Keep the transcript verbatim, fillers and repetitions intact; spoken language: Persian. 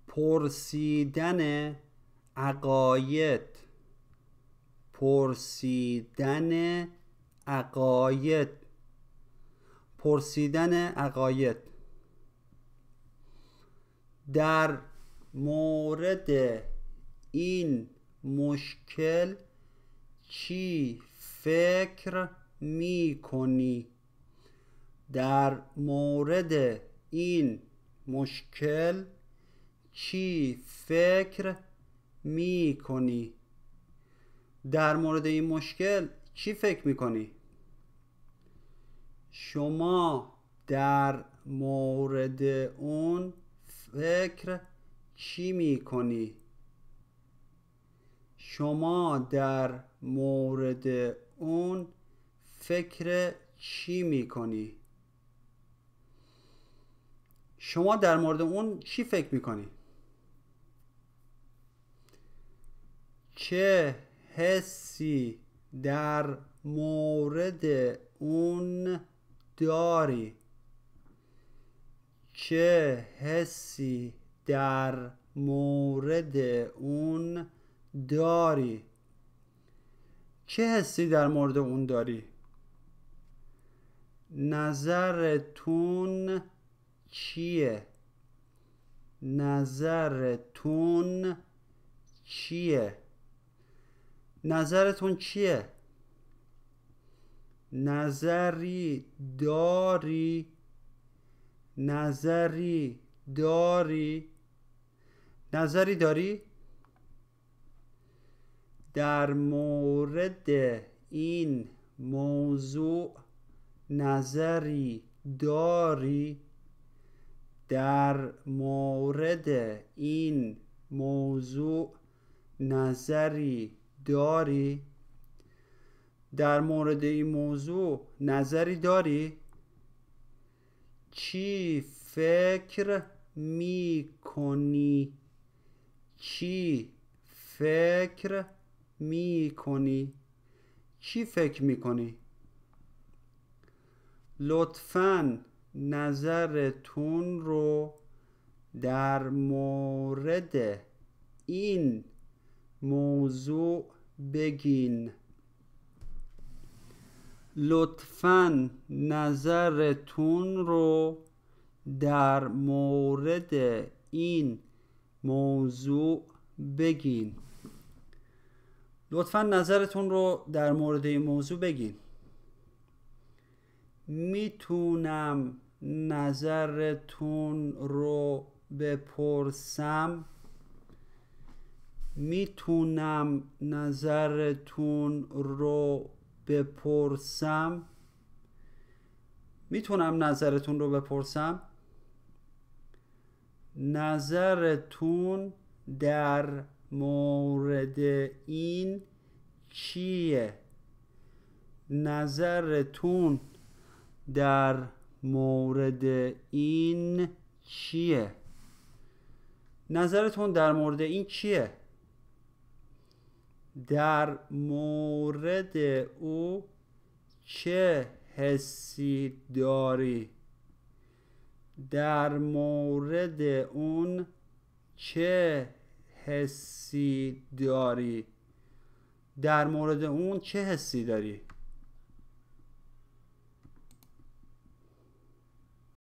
پرسیدن عقاید، پرسیدن عقاید، پرسیدن عقاید. در مورد این مشکل چی فکر می کنی؟ در مورد این مشکل چی فکر می کنی؟ در مورد این مشکل چی فکر می کنی؟ شما در مورد اون فکر چی می کنی؟ شما در مورد اون فکر چی می کنی؟ شما در مورد اون چی فکر می کنی؟ چه حسی در مورد اون داری؟ چه حسی در مورد اون داری؟ چه حسی در مورد اون داری؟ نظرتون چیه؟ نظرتون چیه؟ نظرتون چیه؟ نظری داری؟ نظری داری؟ نظری داری؟ در مورد این موضوع نظری داری؟ در مورد این موضوع نظری داری؟ در مورد این موضوع نظری داری؟ چی فکر می کنی؟ چی فکر می کنی؟ چی فکر می کنی؟ لطفاً نظرتون رو در مورد این موضوع بگین. لطفاً نظرتون رو در مورد این موضوع بگین. لطفاً نظرتون رو در مورد این موضوع بگین. میتونم نظرتون رو بپرسم؟ میتونم نظرتون رو بپرسم؟ میتونم نظرتون رو بپرسم؟ نظرتون در مورد این چیه؟ نظرتون در مورد این چیه؟ نظرتون در مورد این چیه؟ در مورد او چه حسی داری؟ در مورد اون چه حسی داری؟ در مورد اون چه حسی داری؟